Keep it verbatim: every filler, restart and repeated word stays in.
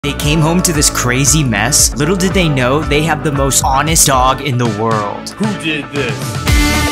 They came home to this crazy mess. Little did they know they have the most honest dog in the world. Who did this?